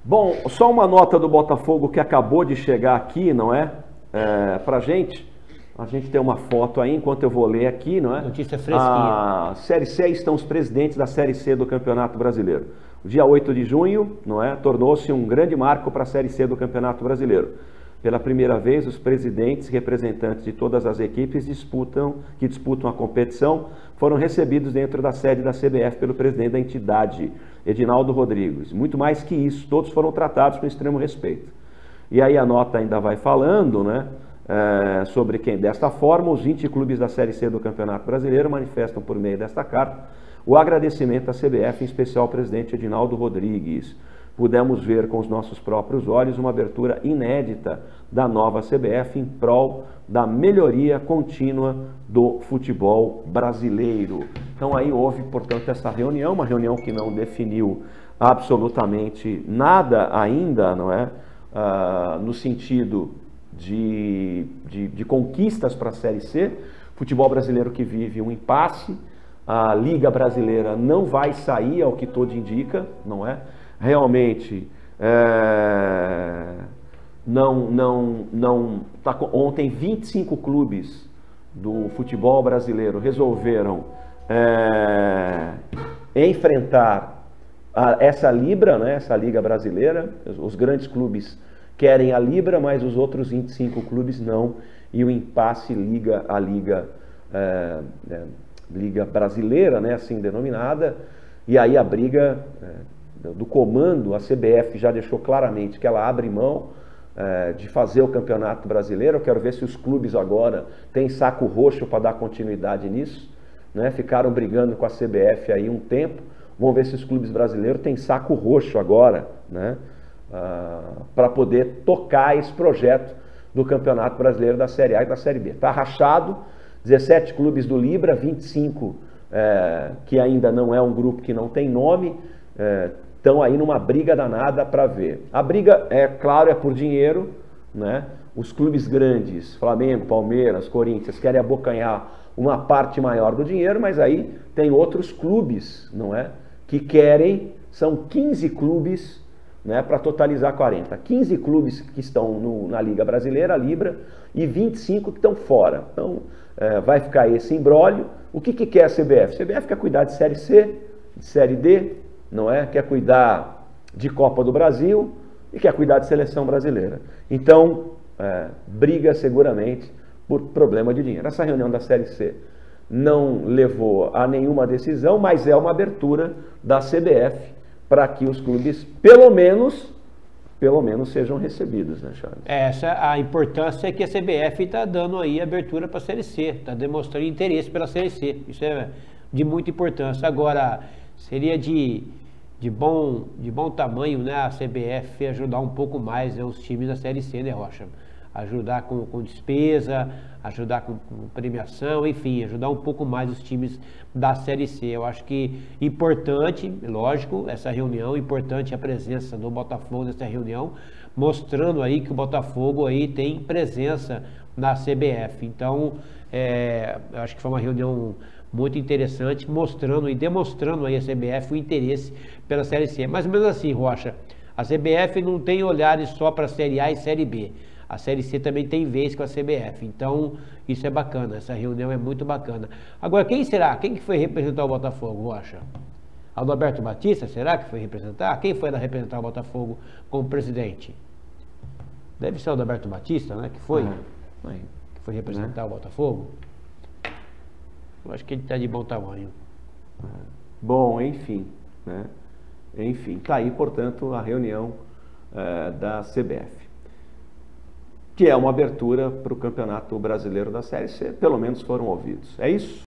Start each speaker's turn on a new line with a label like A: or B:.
A: Bom, só uma nota do Botafogo que acabou de chegar aqui, não é? Pra gente. A gente tem uma foto aí, enquanto eu vou ler aqui, não é?
B: Notícia fresquinha.
A: A Série C estão os presidentes da Série C do Campeonato Brasileiro. O dia 8 de junho, não é? Tornou-se um grande marco para a Série C do Campeonato Brasileiro. Pela primeira vez, os presidentes e representantes de todas as equipes que disputam a competição foram recebidos dentro da sede da CBF pelo presidente da entidade, Edinaldo Rodrigues. Muito mais que isso, todos foram tratados com extremo respeito. E aí a nota ainda vai falando, né? Sobre quem, desta forma, os 20 clubes da Série C do Campeonato Brasileiro manifestam por meio desta carta o agradecimento à CBF, em especial ao presidente Edinaldo Rodrigues. Pudemos ver com os nossos próprios olhos uma abertura inédita da nova CBF em prol da melhoria contínua do futebol brasileiro. Então aí houve, portanto, essa reunião, uma reunião que não definiu absolutamente nada ainda, não é? No sentido de conquistas para a Série C, futebol brasileiro que vive um impasse, a Liga Brasileira não vai sair, ao que tudo indica, não é? Realmente, ontem 25 clubes do futebol brasileiro resolveram enfrentar essa Libra, né, essa Liga Brasileira. Os grandes clubes querem a Libra, mas os outros 25 clubes não, e o impasse liga a Liga Brasileira, né, assim denominada, e aí a briga do comando, a CBF já deixou claramente que ela abre mão de fazer o Campeonato Brasileiro. Eu quero ver se os clubes agora têm saco roxo para dar continuidade nisso, né? Ficaram brigando com a CBF aí um tempo, vamos ver se os clubes brasileiros têm saco roxo agora, né? Para poder tocar esse projeto do Campeonato Brasileiro da Série A e da Série B. Está rachado, 17 clubes do Libra, 25 que ainda não é um grupo que não tem nome, estão aí numa briga danada para ver. A briga, claro, é por dinheiro, né? Os clubes grandes, Flamengo, Palmeiras, Corinthians, querem abocanhar uma parte maior do dinheiro, mas aí tem outros clubes, não é? Que querem, são 15 clubes, né, para totalizar 40. 15 clubes que estão na Liga Brasileira, a Libra, e 25 que estão fora. Então, vai ficar esse imbróglio. O que quer a CBF? A CBF quer cuidar de Série C, de Série D, não é? Quer cuidar de Copa do Brasil e quer cuidar de Seleção Brasileira. Então, briga seguramente por problema de dinheiro. Essa reunião da Série C não levou a nenhuma decisão, mas é uma abertura da CBF para que os clubes, pelo menos sejam recebidos, né, Charles?
B: Essa a importância é que a CBF está dando aí abertura para a Série C, está demonstrando interesse pela Série C. Isso é de muita importância. Agora, seria de bom tamanho, né, a CBF ajudar um pouco mais, né, os times da Série C, né, Rocha? Ajudar com despesa, ajudar com premiação, enfim, ajudar um pouco mais os times da Série C. Eu acho que importante, lógico, essa reunião, importante a presença do Botafogo nessa reunião, mostrando aí que o Botafogo aí tem presença na CBF. Então, eu acho que foi uma reunião muito interessante, mostrando e demonstrando aí a CBF o interesse pela Série C. Mais ou menos assim, Rocha, a CBF não tem olhares só para a Série A e Série B. A Série C também tem vez com a CBF, então isso é bacana, essa reunião é muito bacana. Agora, quem será? Quem que foi representar o Botafogo, Rocha? Adalberto Batista, será que foi representar? Quem foi representar o Botafogo como presidente? Deve ser o Adalberto Batista, né, que foi representar o Botafogo. Eu acho que ele está de bom tamanho.
A: Bom, enfim, né? Enfim, está aí, portanto, a reunião da CBF, que é uma abertura para o Campeonato Brasileiro da Série C, pelo menos foram ouvidos. É isso?